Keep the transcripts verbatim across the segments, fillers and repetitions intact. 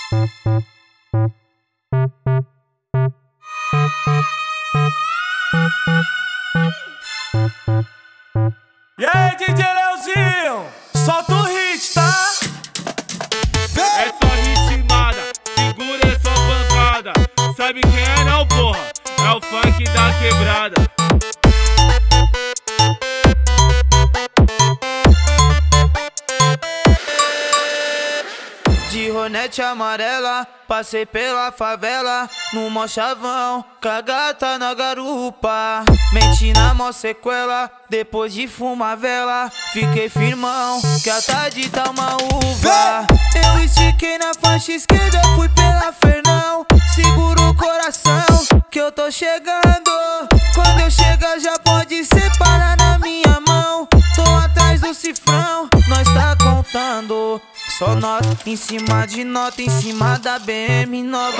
E aí, D J Leozinho, solta o hit, tá? É só ritmada, segura essa pancada. Sabe quem é não, porra? É o funk da quebrada. De Hornet amarela, passei pela favela, no mó chavão, com a gata na garupa. Menti na mó sequela, depois de fumar vela, fiquei firmão, que a tarde tá uma uva. Eu estiquei na faixa esquerda, fui pela Fernão. Segura o coração, que eu tô chegando. Quando eu chegar já pode separar na minha mão. Tô atrás do cifrão, nós tá contando. Só nota em cima de nota, em cima da B M nova.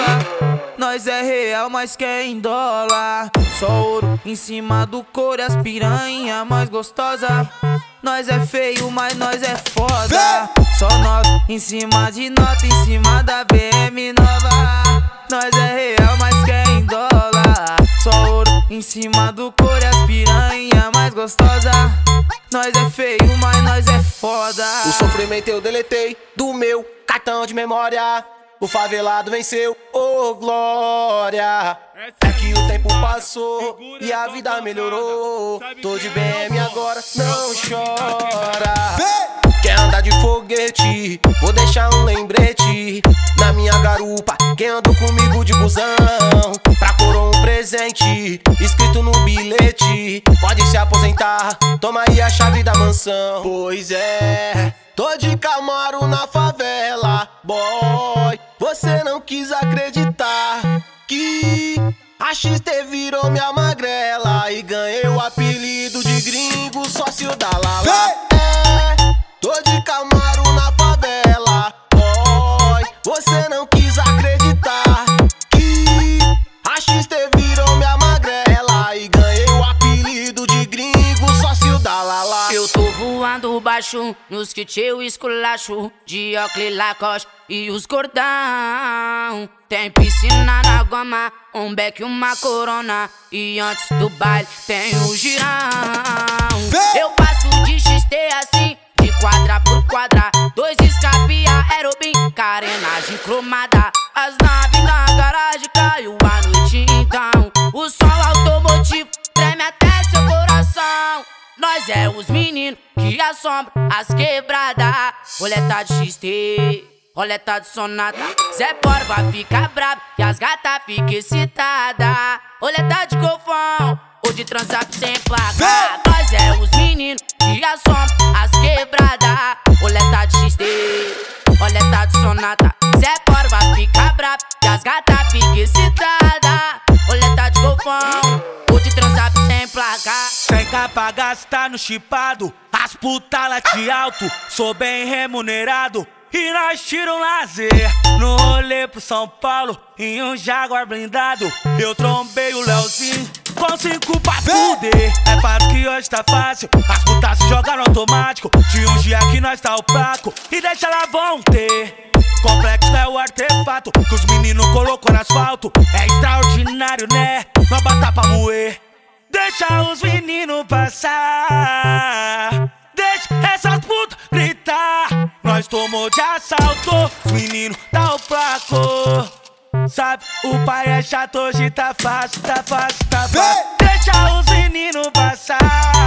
Nós é real, mas quer em dólar. Só ouro em cima do couro, as piranha mais gostosa. Nós é feio, mas nós é foda. Só nota em cima de nota, em cima da B M nova. Nós é real, mas quer em dólar. Só ouro em cima do couro, as piranha mais gostosa. Nós é feio, mas nós é foda. O sofrimento eu deletei do meu cartão de memória. O favelado venceu, ô oh, glória. É que o tempo passou e a vida melhorou. Tô de B M agora, não chora. Quer andar de foguete, vou deixar um lembrete na minha garupa. Quem andou comigo de busão, pra coroa um presente escrito no bilhete: pode se aposentar, toma aí a chave da mansão. Pois é, tô de Camaro na favela, boy. Você não quis acreditar que a X T virou minha magrela e ganhei o apelido de gringo, sócio da Lala. É, tô de Camaro na favela, boy. Você não quis acreditar que a X T virou minha magrela e ganhei o apelido de gringo, sócio da Lala. Eu tô voando baixo, nos kits eu esculacho, de óculos Lacoste e os cordão. Tem piscina na goma, um beck e uma corona, e antes do baile tem o girão. Eu passo de X T assim, de quadra por quadra, dois escape aerobim, carenagem cromada. As naves na garagem caiu a noite então. O som automotivo treme até seu coração. Nós é os meninos que assombram as quebradas. Roleta de X T, roleta de sonata. Zé Porva fica brabo e as gatas ficam excitadas. Roleta de golfão ou de transap sem placa. Nós é os meninos que assombram as quebradas. Roleta de X T, roleta de sonata. Zé Porva fica brabo e as gatas ficam excitadas. Roleta de golfão ou de transap sem placa. Sem capa gastar no chipado, as puta late alto, sou bem remunerado. E nós tira um lazer no rolê pro São Paulo, em um Jaguar blindado. Eu trombei o Leozinho com cinco pra fuder. É fato que hoje tá fácil, as putas se jogaram automático. De um dia que nós tá o placo e deixa lá vão ter. Complexo é o artefato que os meninos colocou no asfalto. É extraordinário, né? Nós bata pra moer. Deixa os meninos passar, deixa essas putas gritar. Nós tomou de assalto, os meninos tá o placo. Sabe, o pai é chato, hoje tá fácil, tá fácil, tá fácil. Deixa os meninos passar,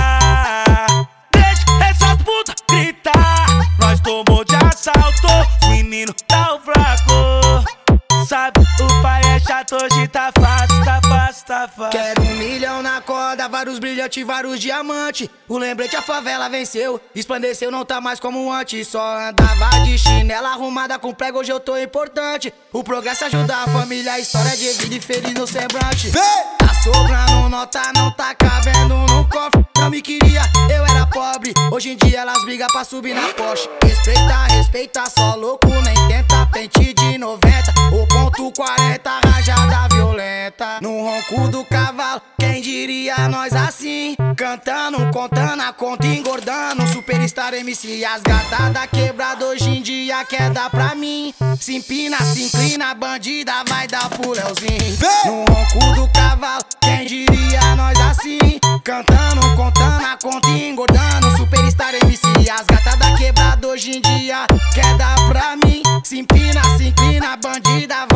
deixa essas putas gritar. Nós tomou de assalto, os meninos tá o fraco. Sabe, o pai é chato, hoje tá fácil, tá fácil, tá fácil. Quero um milhão na corda, vários brilhantes, vários diamantes. O lembrete a favela venceu, esplandeceu, não tá mais como antes. Só andava de chinela arrumada com prego, hoje eu tô importante. O progresso ajuda a família, a história de vida e feliz no semblante. Tá sobrando nota, não tá cabendo no cofre. Não me queria, eu era pobre, hoje em dia elas brigam pra subir na Porsche. Respeita, respeita, só louco nem tenta. Pente de noventa, o ponto quarenta, rajada violenta. senta no ronco do cavalo. Quem diria nós assim, cantando, contando a conta, engordando. Superstar M C, as gatas da quebrada hoje em dia quer dar pra mim. Se empina, se inclina, bandida vai dar pro Leozinho. No ronco do cavalo, quem diria nós assim, cantando, contando a conta, engordando. Superstar M C, as gatas da quebrada hoje em dia quer dar pra mim. Se empina, se inclina, bandida